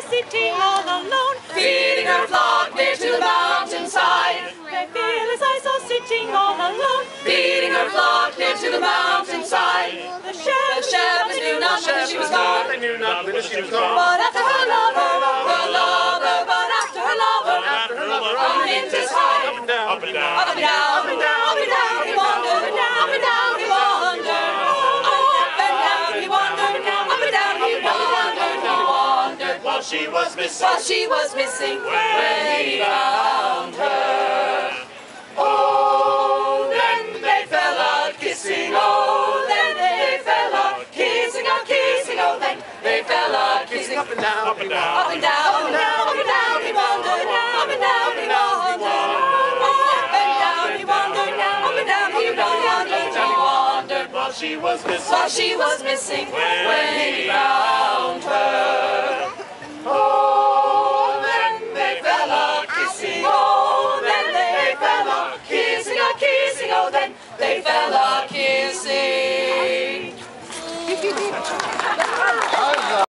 sitting all alone, feeding her flock near to the mountainside. Phyllis I saw sitting all alone, feeding her flock near to the mountainside. The shepherds knew not whither she was gone. They knew not whither she was gone. But after her lover, but after her lover, on Mintus high, Up and down, up and down, up and down, up and down, he wandered, up and down he wandered, up and down he wandered, up and down he wandered, while she was missing, when he found her. Oh, then they fell a-kissing, oh, then they fell a-kissing, oh, then they fell a-kissing. up and down, up and down, Up and down, up and down, up and down he wandered, up and down he wandered, up and down he wandered, up and down he wandered, while she was missing, when he found her. Oh, then they fell a-kissing, oh, then they fell a-kissing, oh, then they fell a-kissing.